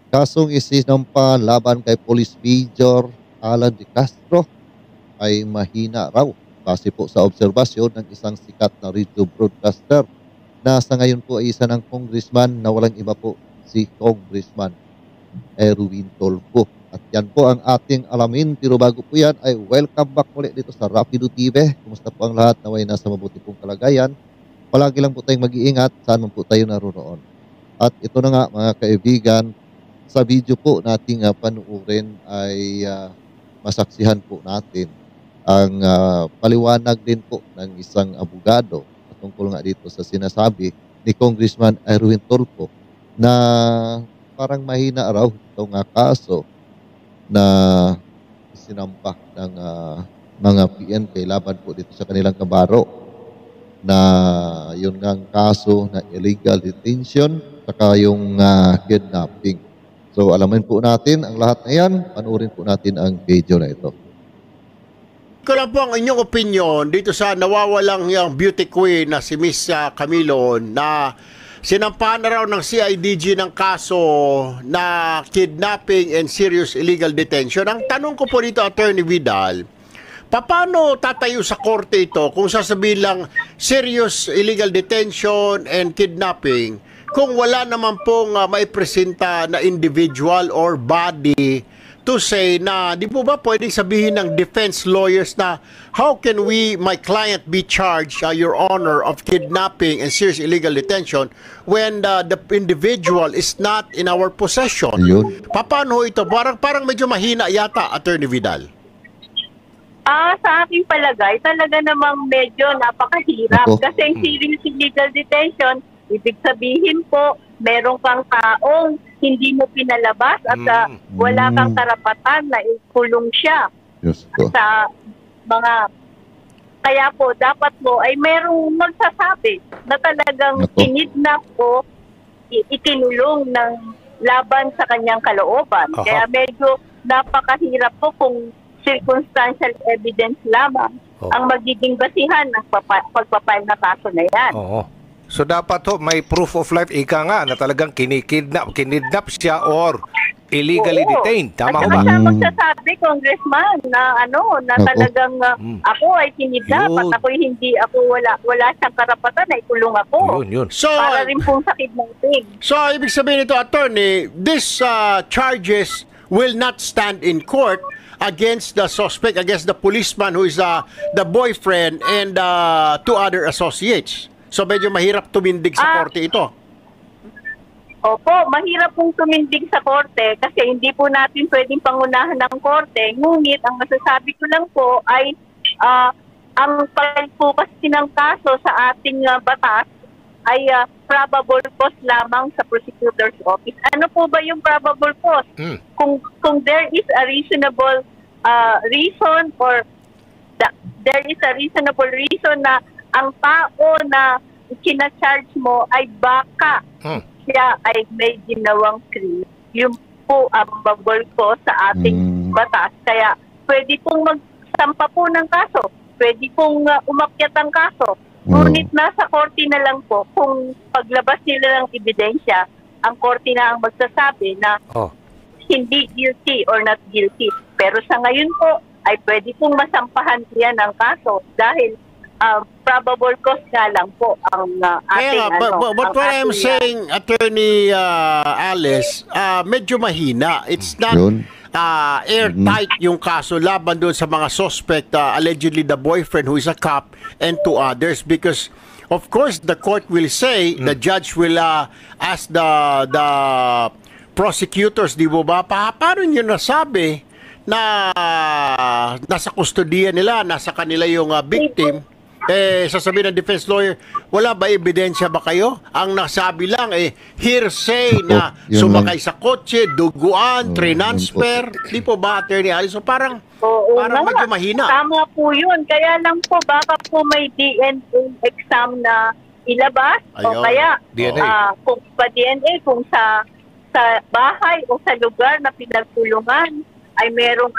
Kasong isinampa laban kay Police Major Alan de Castro ay mahina raw base po sa obserbasyon ng isang sikat na radio broadcaster na sa ngayon po ay isa ng congressman na walang iba po si Congressman Erwin Tolpo. At yan po ang ating alamin. Pero bago po yan ay welcome back ulit dito sa Rapido TV. Kumusta po ang lahat? Naway nasa mabuti pong kalagayan. Palagi lang po tayong mag-iingat saan man po tayo naroon. At ito na nga mga kaibigan, sa video po nating panuorin ay masaksihan po natin ang paliwanag din po ng isang abogado tungkol nga dito sa sinasabi ni Congressman Erwin Tolpo na parang mahina raw itong kaso na sinampa ng mga PNP laban po dito sa kanilang kabaro na yun nga ang kaso na illegal detention saka yung kidnapping. So alamin po natin ang lahat na yan, panuorin po natin ang video na ito. Ko lang po ang inyong opinion dito sa nawawalang yung beauty queen na si Miss Camilo na sinampahan na raw ng CIDG ng kaso na kidnapping and serious illegal detention. Ang tanong ko po dito, Attorney Vidal, paano tatayo sa korte ito kung sasabihin lang serious illegal detention and kidnapping kung wala naman pong maipresenta na individual or body to say na di po ba pwedeng sabihin ng defense lawyers na how can my client be charged, Your Honor, of kidnapping and serious illegal detention when the individual is not in our possession? Ayun. Paano ito? Parang medyo mahina yata, Attorney Vidal. Sa aking palagay, talaga namang medyo napakahirap. Kasi ang serious illegal detention, ibig sabihin po, meron kang taong hindi mo pinalabas at wala kang karapatan na ikulong siya sa mga... Kaya po, dapat po ay merong magsasabi na talagang kinidnap po, ikinulong ng laban sa kanyang kalooban. Kaya medyo napakahirap po kung circumstantial evidence lamang ang magiging basihan ng pagpapile na kaso na yan. So dapat may proof of life, ika nga, na talagang kinidnap siya or illegally detained. Tama ba? At siya magsasabi, Congressman, na talagang ako ay kinidnap at wala siyang karapatan na ikulong ako. Yun. So, para rin pong sa kidnapping. So, ibig sabihin nito, Attorney, these charges will not stand in court against the suspect, against the policeman who is the boyfriend and two other associates. So medyo mahirap tumindig sa korte ito. Opo, mahirap pong tumindig sa korte kasi hindi po natin pwedeng pangunahan ng korte. Ngunit ang masasabi ko lang po ay ang file po kasi ng kaso sa ating batas ay probable cause lamang sa prosecutor's office. Ano po ba yung probable cause? Kung there is a reasonable reason or there is a reasonable reason na ang tao na kinacharge mo ay baka siya ay may ginawang crime. Yun po ang probable cause sa ating batas. Kaya pwede pong magsampa po ng kaso. Pwede pong umakyat ang kaso. Ngunit nasa korte na lang po kung paglabas nila ng ebidensya, ang korte na ang magsasabi na hindi guilty or not guilty. Pero sa ngayon po ay pwede pong masampahan yan ng kaso dahil probable cause nga lang po ang ating but what I'm saying, Attorney Alice, medyo mahina. It's not airtight yung kaso laban doon sa mga suspect, allegedly the boyfriend who is a cop and two others, because of course the court will say, the judge will ask the prosecutors, di ba, paano nyo nasabi na nasa kustodiya nila, nasa kanila yung victim? Sasabihin ng defense lawyer, wala ba ebidensya ba kayo? Ang nasabi lang hearsay na sumakay sa kotse, duguan, transfer. Di po ba, Attorney Alice? So parang medyo mahina. Tama po yun. Kaya lang po, baka po may DNA exam na ilabas. O kaya, kung pa DNA, kung sa bahay o sa lugar na pinagtulungan ay merong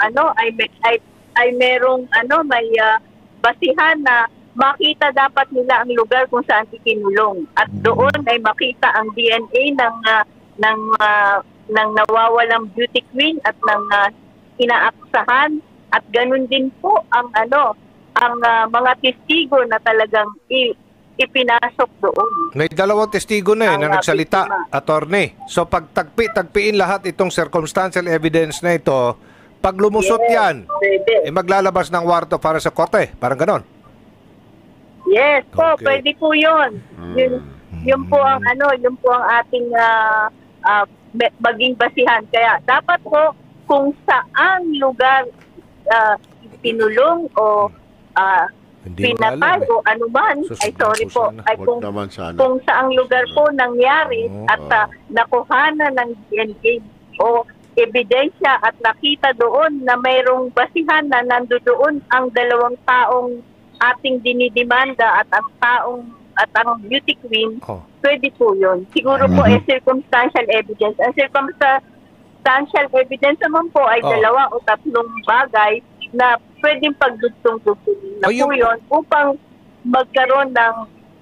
may basihan na makita dapat nila ang lugar kung saan ikinulong. At doon ay makita ang DNA ng ng nawawalang beauty queen at ng inaaksahan, at ganun din po ang mga testigo na talagang ipinasok doon. May dalawang testigo na Ang, na nagsalita, biktima. attorney. So pag tagpiin lahat itong circumstantial evidence na ito, pag lumusot yan, Pwede. maglalabas ng warto para sa korte. Parang ganon. Yes po, Okay. pwede po 'yun. Yun po ang yun po ang ating maging basihan. Kaya dapat po kung saan lugar pinulong o Hindi mo pinatay alam eh. o anuman, Sus, ay sorry naku, po, sana. ay Huwag naman sana. kung saang lugar po nangyari Oo. at nakuhanan ng DNA o ebidensya at nakita doon na mayroong basihan na nandoon ang dalawang taong ating dinidemanda at ang beauty queen, Oh. pwede po yun. Siguro po circumstantial evidence. Ang circumstantial evidence naman po ay Oh. 2 o 3 bagay na pwedeng pagdugtong-dugtong na Oh, po yun upang magkaroon ng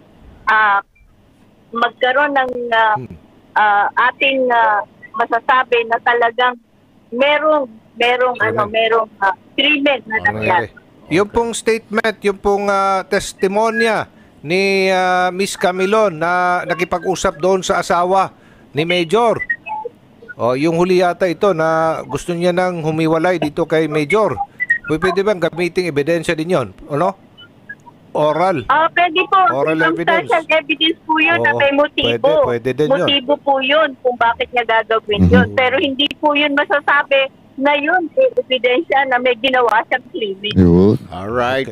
ating masasabi na talagang merong krimen na nangyari. Yung pong statement, yung pong testimonya ni Miss Camilon na nakipag-usap doon sa asawa ni Major. O, yung huli yata ito na gusto niya nang humiwalay dito kay Major. Pwede bang gamitin ebidensya din yun? Ano? Oral. Pwede po. Oral Circumstantial evidence po yun na Oo, may motibo. pwede din yun. Motibo po yun kung bakit niya gagawin yun. Pero hindi po yun masasabi na yun ebidensya na may ginawa siyang krimen. Yun. Alright.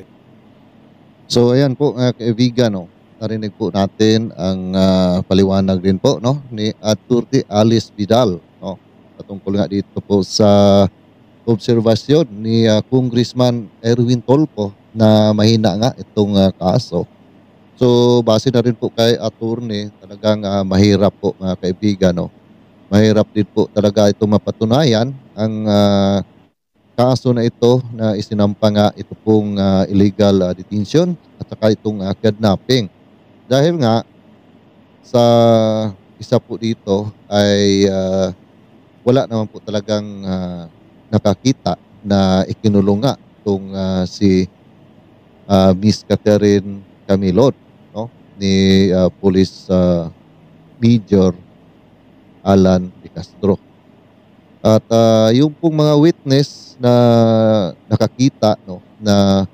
So ayan po mga kaibigan, no, narinig po natin ang paliwanag din po, no, ni Atty. Alice Vidal, no, patungkol nga dito po sa obserbasyon ni Congressman Erwin Tolpo na mahina nga itong kaso. So base na rin po kay attorney, talagang mahirap po mga kaibigan, no. Mahirap din po talaga itong mapatunayan ang kaso na ito na isinampa nga ito pong illegal detention at saka itong kidnapping. Dahil nga sa isa po dito ay wala naman po talagang nakakita na ikinulong nga itong si Miss Catherine Camilon, no, ni Police Major Alan de Castro. At yung pong mga witness na nakakita, no, na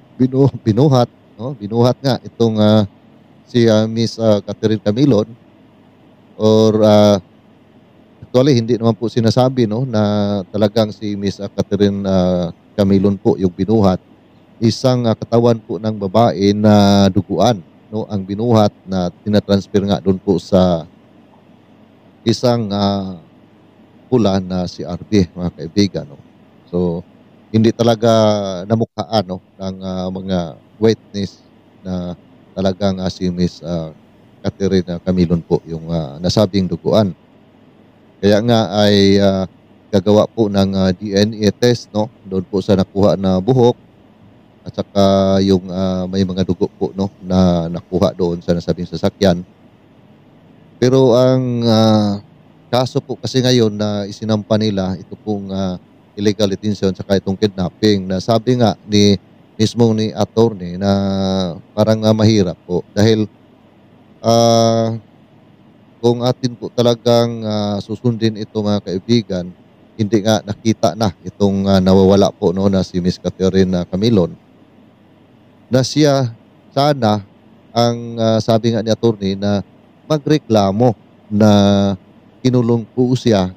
binuhat nga itong si Miss Catherine Camilon, or actually hindi naman po sinasabi, no, na talagang si Miss Catherine Camilon po yung binuhat. Isang katawan po ng babae na duguan, no, ang binuhat na tinatransfer nga doon po sa isang pula na si RB, mga kaibigan, no. So hindi talaga namukhaan, no, ng mga witness na talagang si Miss Catherine Camilon po yung nasabing duguan. Kaya nga ay gagawa po ng DNA test, no, doon po sa nakuha na buhok at saka yung may mga dugo po, no, na nakuha doon sa nasabing sasakyan. Pero ang kaso po kasi ngayon na isinampa nila, ito pong illegal detention saka itong kidnapping, na sabi nga ni attorney na parang mahirap po dahil kung atin po talagang susundin ito, mga kaibigan, hindi nga nakita na itong nawawala po, no, na si Miss Catherine Camilon, na siya sana ang sabi nga ni attorney na magreklamo na kinulong po siya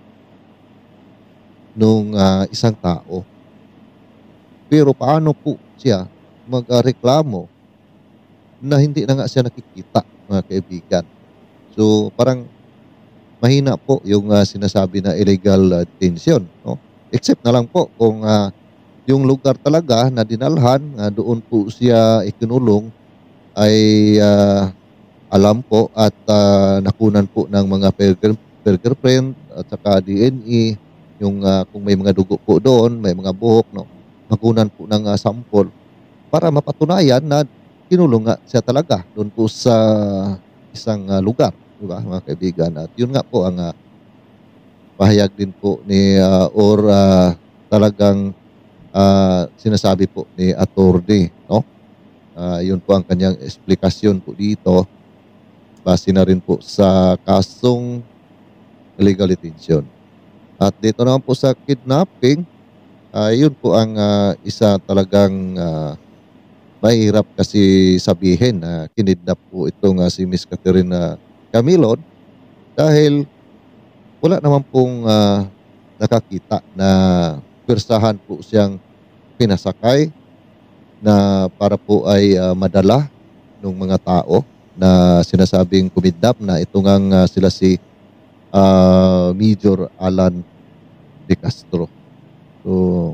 nung isang tao. Pero paano po siya magreklamo na hindi na nga siya nakikita, mga kaibigan? So parang mahina po yung sinasabi na illegal detention, no? Except na lang po kung yung lugar talaga na dinalhan, doon po siya ikinulong ay alam po at nakunan po ng mga fingerprint at saka DNA, yung kung may mga dugo po doon, may mga buhok, no, makunan po ng sample para mapatunayan na kinulong nga siya talaga doon po sa isang lugar, di ba, mga kaibigan? At yun nga po ang pahayag din po ni talagang sinasabi po ni attorney, no? Yun po ang kanyang eksplikasyon po dito base na rin po sa kasong illegal detention. At dito naman po sa kidnapping, yun po ang isa talagang mahirap kasi sabihin na kinidnap po itong si Miss Catherine Camilon dahil wala naman pong nakakita na pwersahan po siyang pinasakay na para po ay madala ng mga tao na sinasabing kumidnap na ito ngang sila si Major Alan De Castro. So,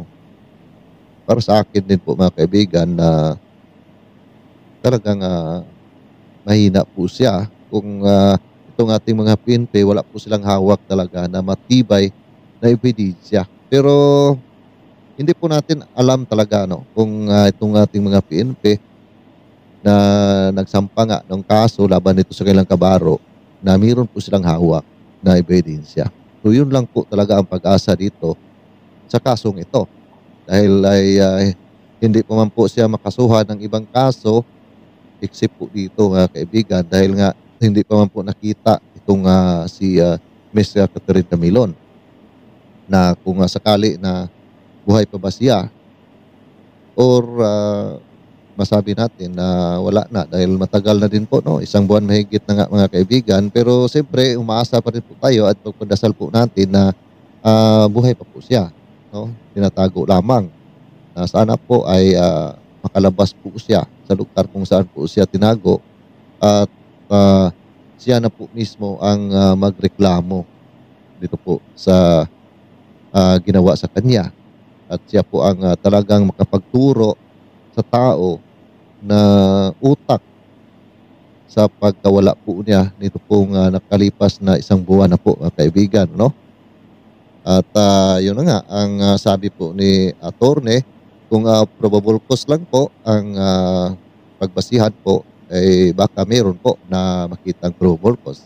para sa akin din po mga kaibigan na talagang mahina po siya kung itong ating mga PNP wala po silang hawak talaga na matibay na ebidensya. Pero hindi po natin alam talaga kung itong ating mga PNP na nagsampa nga ng kaso laban nito sa kailang kabaro na mayroon po silang hawak na ebidensya. So yun lang po talaga ang pag-asa dito sa kasong ito. Dahil ay hindi pa man po siya makasuhan ng ibang kaso except po dito mga kaibigan dahil nga hindi pa man po nakita itong si Miss Catherine Camilon na kung sakali na buhay pa ba siya or masabi natin na wala na dahil matagal na din po, no? Isang buwan mahigit na nga mga kaibigan, pero siyempre umaasa pa rin po tayo at pagpadasal po natin na buhay pa po siya, no? Tinatago lamang na sana po ay makalabas po siya sa lugar kung saan po siya tinago at siya na po mismo ang magreklamo dito po sa ginawa sa kanya at siya po ang talagang makapagturo sa tao na utak sa pagkawala po niya nito pong nakalipas na isang buwan na po mga kaibigan, no? At yun na nga ang sabi po ni attorney, kung probable cause lang po ang pagbasihan po ay baka meron po na makitang probable cause.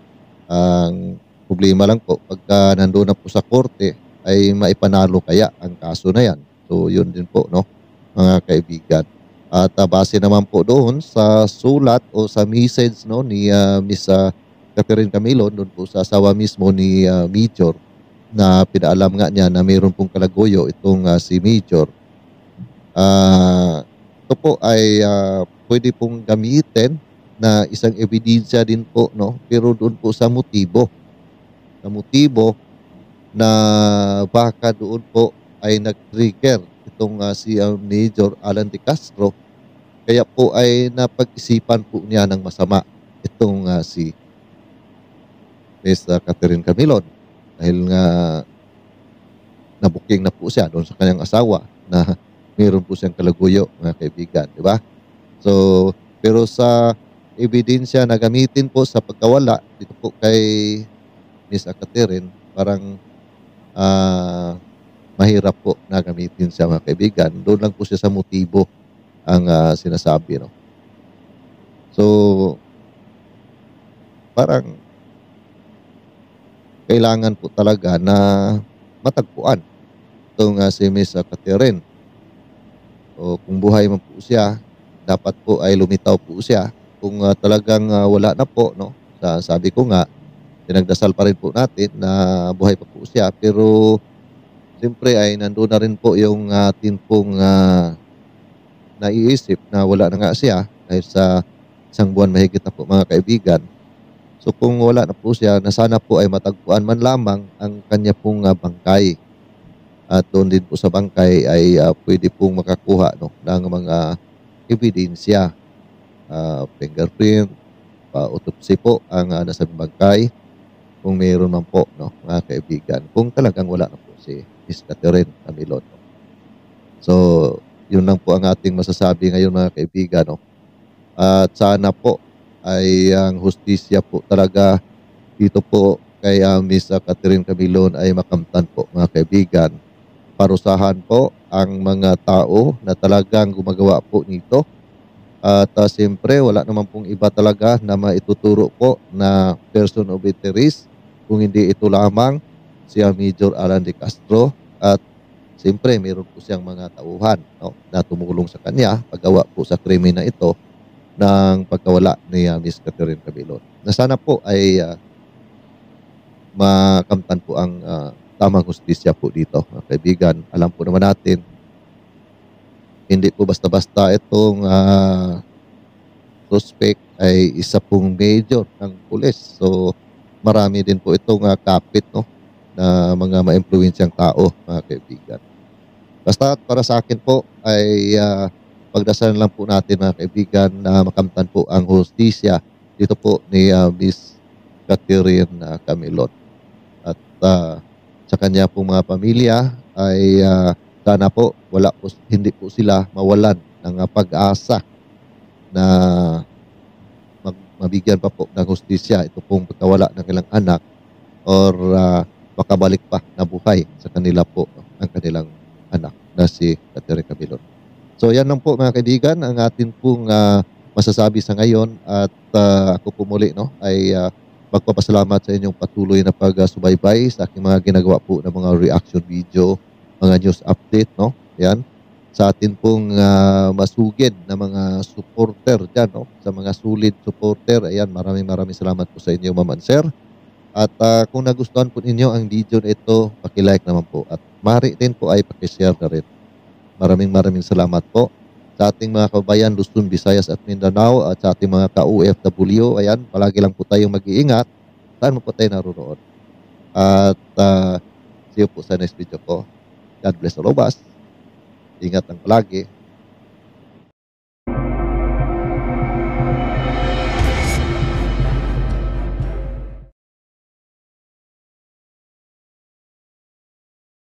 Ang problema lang po pagka nandoon na po sa korte ay maipanalo kaya ang kaso na yan. So yun din po, no, mga kaibigan. At base naman po doon sa sulat o sa message, no, ni Miss Catherine Camilon doon po sa asawa mismo ni Major na pinaalam nga niya na mayroon pong kalaguyo itong si Major. Ito po ay pwede pong gamitin na isang ebidensya din po, no, pero doon po sa motibo. Sa motibo na baka doon po ay nag-trigger itong si Major Alan De Castro kaya po ay napag-isipan po niya ng masama itong si Miss Catherine Camilon dahil nga nabuking na po siya doon sa kanyang asawa na mayroon po siyang kalaguyo mga kaibigan, di ba? So, pero sa ebidensya na gamitin po sa pagkawala dito po kay Miss Catherine, parang mahirap po na gamitin siya mga kaibigan. Doon lang po siya sa motibo ang sinasabi, no? So, parang kailangan po talaga na matagpuan itong si Miss Catherine. O kung buhay man po siya, dapat po ay lumitaw po siya. Kung talagang wala na po, no? Sabi ko nga, pinagdasal pa rin po natin na buhay pa po siya. Pero siyempre ay nandoon na rin po yung atin pong naiisip na wala na nga siya dahil sa isang buwan mahigit na po mga kaibigan. So kung wala na po siya, na sana po ay matagpuan man lamang ang kanya pong bangkay. At doon din po sa bangkay ay pwede pong makakuha, no, ng mga ebidensya, fingerprint, autopsy po ang nasa bangkay kung mayroon man po, no, mga kaibigan. Kung talagang wala na po si Miss Catherine Camilon. So, yun lang po ang ating masasabi ngayon mga kaibigan, no. At sana po ay ang hustisya po talaga dito po kay Miss Catherine Camilon ay makamtan po mga kaibigan. Parusahan po ang mga tao na talagang gumagawa po nito. At siyempre wala naman pong iba talaga na maituturo po na person of interest kung hindi ito lamang si Major Alan De Castro at siyempre meron po siyang mga tauhan, no, na tumulong sa kanya paggawa po sa krimen na ito ng pagkawala ni Miss Catherine Camilon. Na sana po ay makamtan po ang tamang hustisya po dito, mga kaibigan. Alam po naman natin, hindi po basta-basta itong suspect ay isa pong major ng pulis. So marami din po itong kapit, no, na mga ma-impluwensyang tao, mga kaibigan. Basta para sa akin po ay pagdasalan lang po natin, mga kaibigan, na makamtan po ang hustisya dito po ni Miss Catherine Camilon. At sa kanya pong mga pamilya ay sana po hindi po sila mawalan ng pag-asa na mabigyan pa po ng hustisya ito pong pagkawala ng ilang anak or makabalik pa na buhay sa kanila po ang kanilang anak na si Catherine Camilon. So yan lang po, mga kaibigan, ang atin pong masasabi sa ngayon at ako po muli, no, ay magpapasalamat sa inyong patuloy na pagsubaybay sa aking mga ginagawa po ng mga reaction video, mga news update, no? Yan. Sa atin pong masugid na mga supporter dyan, no? Sa mga solid supporter, ayan, maraming salamat po sa inyo, Ma'am and Sir. At kung nagustuhan po ninyo ang video na ito, paki-like naman po. At maaari din po ay paki-share na rin. Maraming salamat po sa ating mga kabayan Luzon, Visayas at Mindanao at sa ating mga ka-OFW. Ayan, palagi lang po tayong mag-iingat. Saan mo po tayo naroon. At see you po sa next video ko. God bless all of us. Ingat lang palagi.